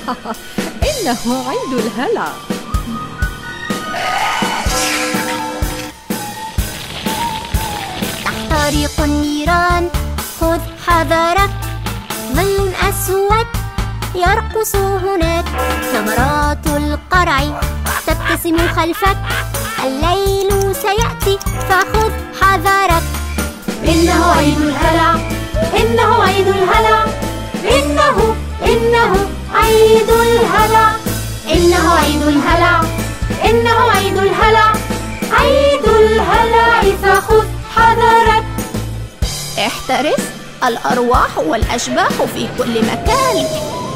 إنه عيد الهلع. تحترق النيران، خذ حذرك. ظل أسود يرقص هناك. ثمرات القرع تبتسم خلفك. الليل سيأتي فخذ حذرك. إنه عيد الهلع، إنه عيد الهلع، إنه عيد الهلع، إنه عيد الهلع، إنه عيد الهلع، عيد الهلع فخذ حذرك. احترس، الأرواح والأشباح في كل مكان.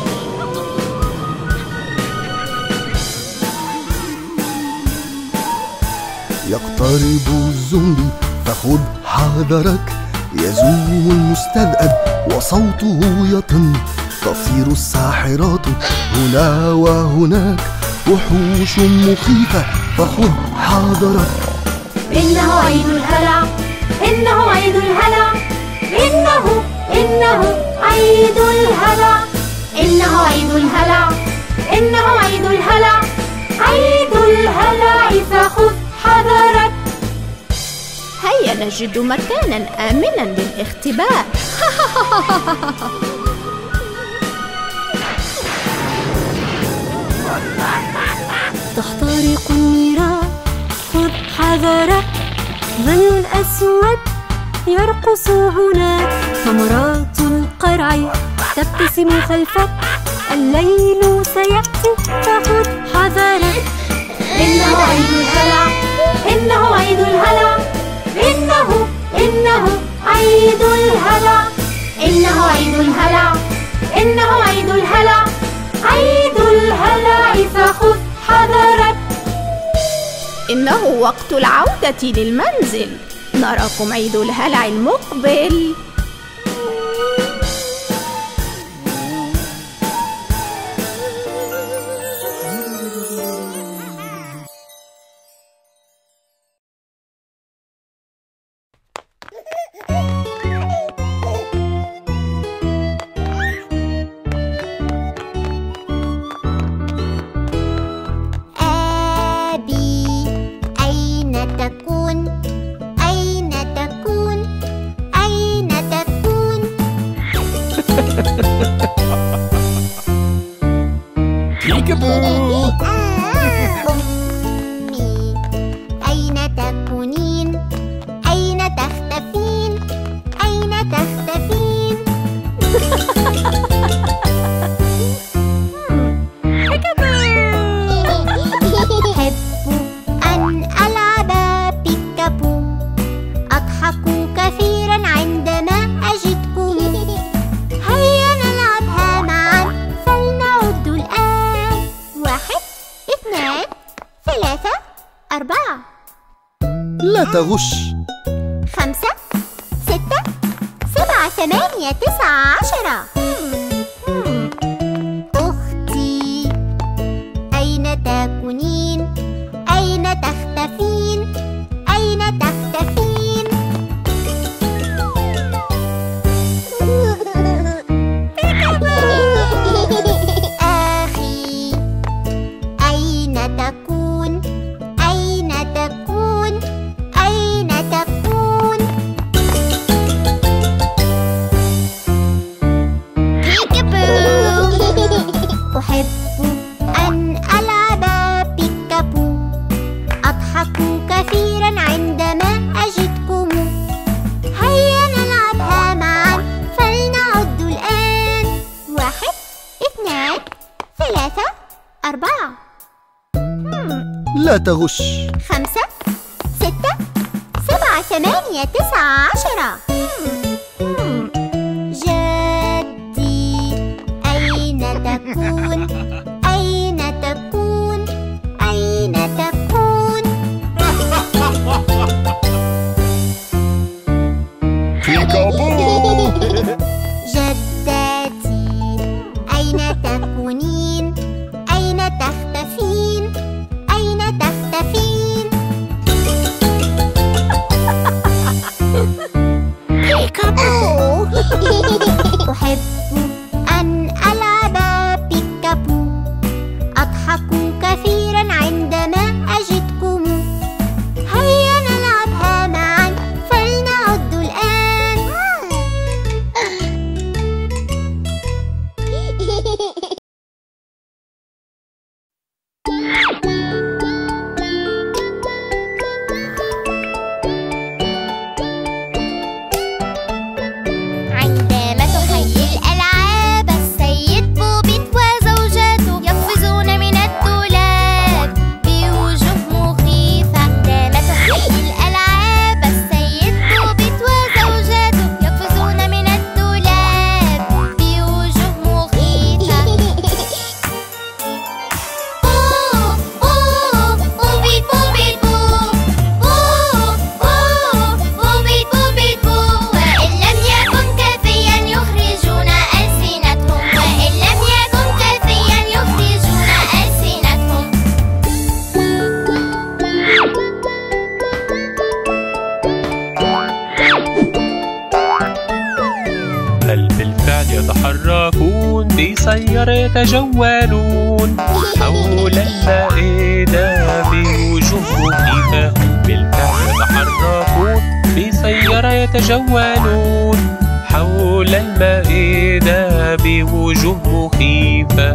يقترب الزومبي فخذ حذرك. يزوم المستذئب وصوته يطن. تطير الساحرات هنا وهناك. وحوش مخيفة فخذ حذرك. إنه عيد الهلع، إنه عيد الهلع، إنه عيد الهلع، إنه عيد الهلع، إنه عيد الهلع، عيد الهلع فخذ حذرك. هيا نجد مكانا آمنا للاختباء. تحترق النيران، خذ حذرك. ظل أسود يرقص هناك. ثمرات القرع تبتسم خلفك. الليل سيأتي فخذ حذرك. إنه عيد الهلع، إنه عيد الهلع، إنه عيد الهلع، إنه عيد الهلع، إنه عيد الهلع، عيد الهلع فخذ حذرك. إنه وقت العودة للمنزل. نراكم عيد الهلع المقبل. لا تغش. 5 6 7 8 9 10. أختي أين تكونين؟ أين تختفين؟ أين تختفين؟ أخي أين تكون؟ أين تكون؟ أين تكون؟ أحب أن ألعب بيكابو. أضحك كثيرا عندما أجدكم. هيا نلعبها معا فلنعد الآن. 1 2 3 4. لا تغش. 5 6 7 8 9 10. جدي أين تكون؟ أين تكون؟ أين تكون؟ جدتي أين تكونين؟ أين تختفين؟ أين تختفين؟ هل بالفعل يتحركون بسيارة يتجولون حول المائدة بوجوه مخيفة؟ هل بالفعل يتحركون بسيارة يتجولون حول المائدة بوجوه مخيفة؟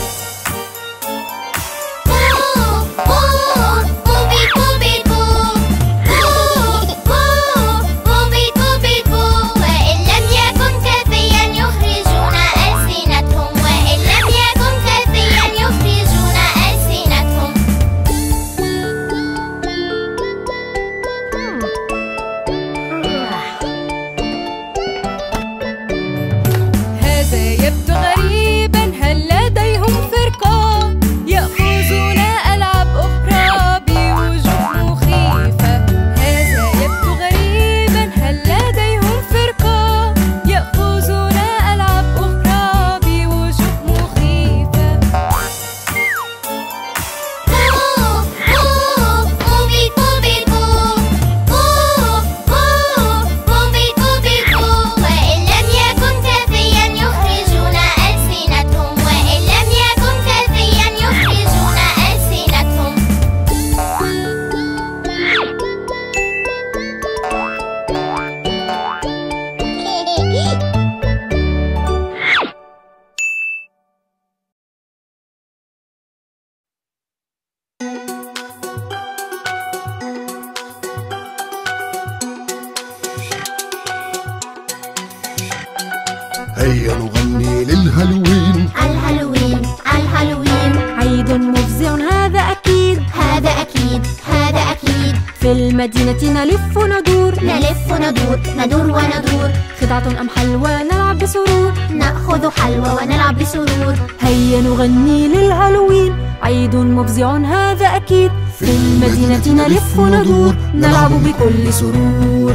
هيا نغني للهالوين. الهالوين الهالوين عيد مفزع هذا أكيد، هذا أكيد هذا أكيد. في المدينة نلف وندور، نلف وندور ندور وندور. خدعة أم حلوى نلعب بسرور، نأخذ حلوى ونلعب بسرور. هيا نغني للهالوين. عيد مفزع هذا أكيد، في المدينة نلف وندور نلعب بكل سرور.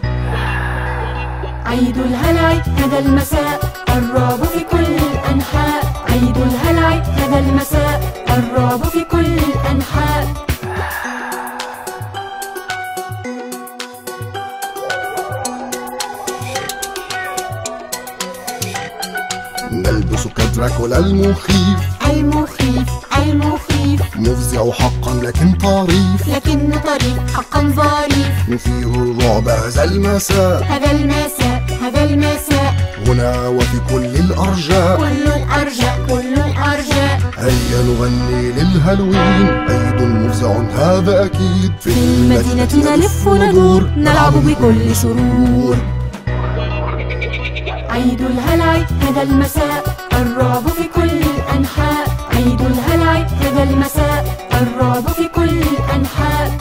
عيد الهلع هذا المساء الراب في كل الأنحاء. عيد الهلع هذا المساء الراب في كل الأنحاء. نلبس كدراكولا المخيف، المخيف المخيف. مفزع حقا لكن طريف، لكن طريف حقا ظريف. نثير الرعب هذا المساء، هذا المساء هذا المساء. هنا وفي كل الأرجاء، كل الأرجاء كل الأرجاء. هيا نغني للهالوين. عيد مفزع هذا أكيد، في المدينة نلف وندور نلعب بكل سرور. عيد الهلع هذا المساء الراب في كل الأنحاء. عيد الهلع هذا المساء الراب في كل الأنحاء.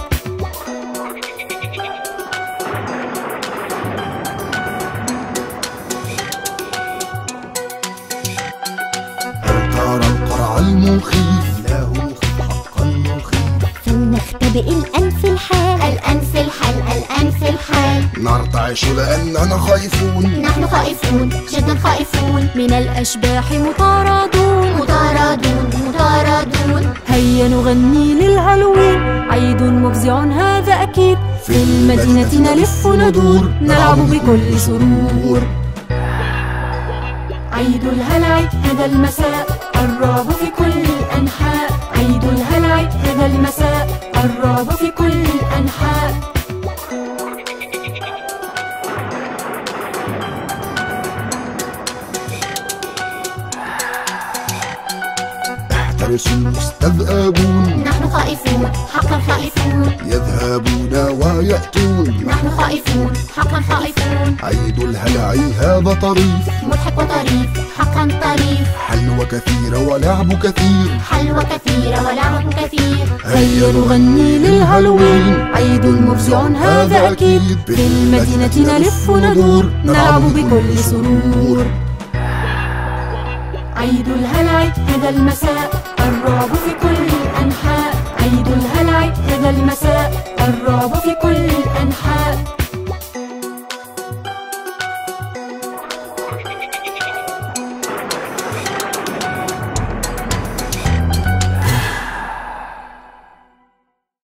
هل ترى القرع المخيف؟ لا هو مخيف حقا مخيف. فلنختبئ الآن في الحال، الآن في الحال الآن في الحال. نرتعش لأننا خائفون، نحن خائفون جدا خائفون. من الأشباح مطاردون، مطاردون مطاردون. هيا نغني للهالوين. عيد مفزع هذا أكيد، في المدينة نلف وندور نلعب بكل سرور. عيد الهلع هذا المساء الراب في كل الأنحاء. عيد الهلع هذا المساء الراب في كل الأنحاء. احترسوا المستذئبون، نحن خائفون حقا خائفون. يذهبون ويأتون، نحن خائفون حقا خائفون. عيد الهلع هذا طريف، مضحك وطريف حقا طريف. حلوى كثيرة ولعب كثير، حلوى كثيرة ولعب كثير. هيا نغني للهالوين. عيد مفزع هذا أكيد، في المدينة نلف وندور نلعب بكل سرور. عيد الهلع هذا المساء الراب في كل الأنحاء. عيد الهلع هذا المساء الراب في كل الأنحاء.